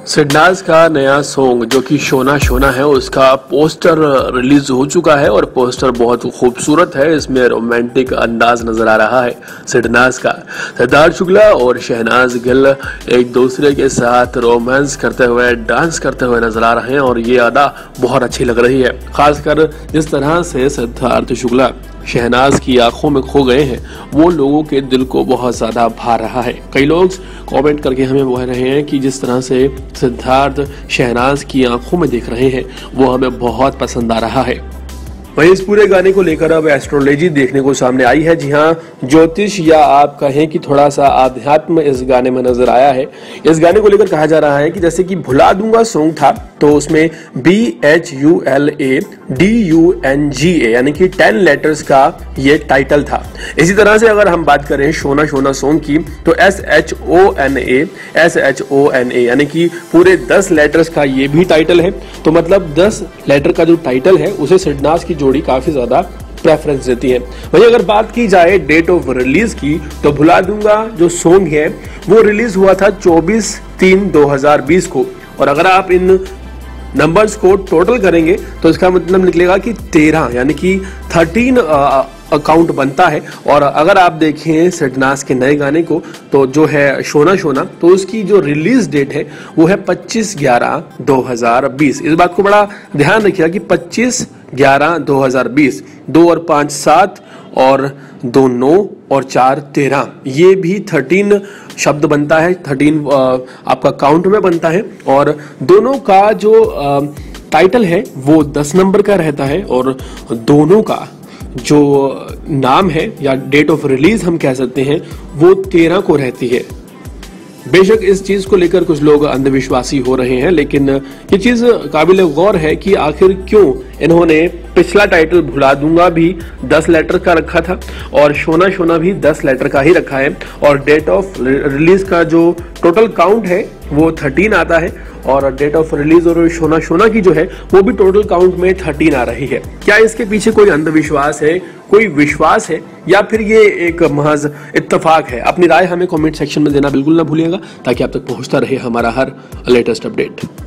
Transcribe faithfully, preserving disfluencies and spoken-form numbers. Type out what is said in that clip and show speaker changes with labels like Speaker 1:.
Speaker 1: सिडनाज का नया सॉन्ग जो कि शोना शोना है उसका पोस्टर रिलीज हो चुका है और पोस्टर बहुत खूबसूरत है। इसमें रोमांटिक अंदाज नजर आ रहा है सिडनाज का। सिद्धार्थ शुक्ला और शहनाज गिल एक दूसरे के साथ रोमांस करते हुए डांस करते हुए नजर आ रहे हैं और ये अदा बहुत अच्छी लग रही है। खासकर जिस तरह से सिद्धार्थ शुक्ला शहनाज की आंखों में खो गए हैं वो लोगों के दिल को बहुत ज्यादा भा रहा है। कई लोग कमेंट करके हमें बोल रहे हैं कि जिस तरह से सिद्धार्थ शहनाज की आंखों में देख रहे हैं वो हमें बहुत पसंद आ रहा है। वहीं इस पूरे गाने को लेकर अब एस्ट्रोलॉजी देखने को सामने आई है। जी हाँ, ज्योतिष या आप कहें कि थोड़ा सा आध्यात्म इस गाने में नजर आया है। इस गाने को लेकर कहा जा रहा है कि जैसे कि भुला दूंगा सॉन्ग था तो उसमें B H U L A D U N G A यानी कि टेन लेटर्स का ये टाइटल था। इसी तरह से अगर हम बात करें शोना शोना सॉन्ग की तो S H O N A S H O N A यानी कि पूरे दस लेटर्स का ये भी टाइटल है। तो मतलब दस लेटर का जो टाइटल है उसे सिडनाज की जोड़ी काफी ज्यादा प्रेफरेंस देती है। वहीं अगर बात की जाए डेट ऑफ रिलीज की तो भुला दूंगा जो सॉन्ग है वो रिलीज हुआ था चौबीस तीन दो हजार बीस को और अगर आप इन नंबर्स को टोटल करेंगे तो इसका मतलब निकलेगा कि तेरह यानी कि थर्टीन अकाउंट बनता है। और अगर आप देखें सिडनाज के नए गाने को तो जो है शोना शोना तो उसकी जो रिलीज डेट है वो है पच्चीस ग्यारह दो हजार बीस। इस बात को बड़ा ध्यान रखिएगा कि पच्चीस ग्यारह दो हजार बीस, दो और पांच सात और दो नौ और चार तेरह, ये भी थर्टीन शब्द बनता है, थर्टीन आपका काउंट में बनता है। और दोनों का जो टाइटल है वो दस नंबर का रहता है और दोनों का जो नाम है या डेट ऑफ रिलीज हम कह सकते हैं वो तेरह को रहती है। बेशक इस चीज को लेकर कुछ लोग अंधविश्वासी हो रहे हैं लेकिन ये चीज काबिल गौर है कि आखिर क्यों इन्होंने पिछला टाइटल भुला दूंगा भी दस लेटर का रखा था और शोना शोना भी दस लेटर का ही रखा है और डेट ऑफ रिलीज का जो टोटल काउंट है वो थर्टीन आता है और डेट ऑफ रिलीज और शोना शोना की जो है वो भी टोटल काउंट में थर्टीन आ रही है। क्या इसके पीछे कोई अंधविश्वास है, कोई विश्वास है या फिर ये एक महज इत्तेफाक है? अपनी राय हमें कमेंट सेक्शन में देना बिल्कुल ना भूलिएगा ताकि आप तक पहुंचता रहे हमारा हर लेटेस्ट अपडेट।